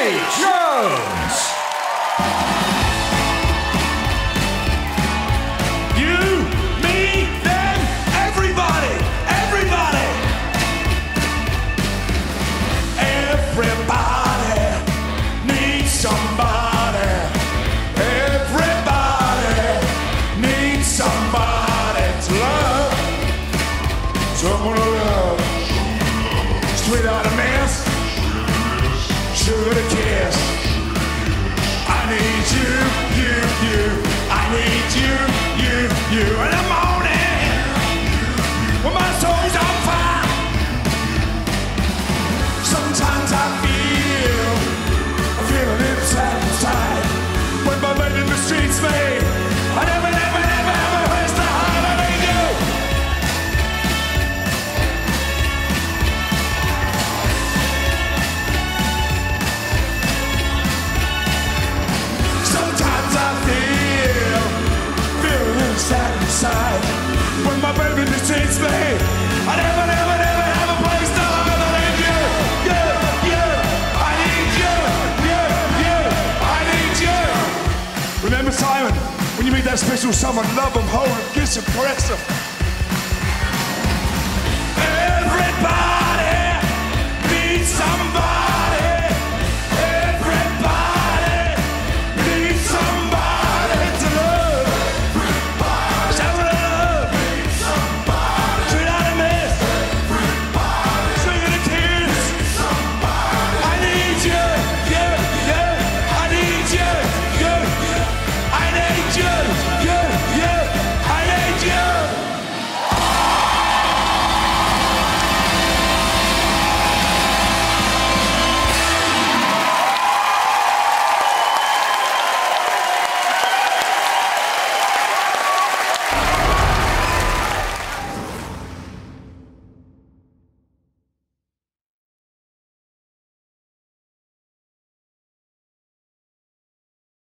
Vinnie Jones. You, me, them, everybody, everybody. Everybody needs somebody. Everybody needs somebody to love. Someone to love. Straight out of mess. Sugar to kiss. I need you, I need you in the morning when my soul's on fire. Sometimes I feel a little satisfied when my bed in the streets made. I never waste the heart. I need you. Sometimes I feel a little sad inside when my baby deceits me. I never have a place to hide. I need you, I need you, I need you. Remember, Simon, when you meet that special someone, love them, hold them, kiss them, caress them. Everybody needs somebody.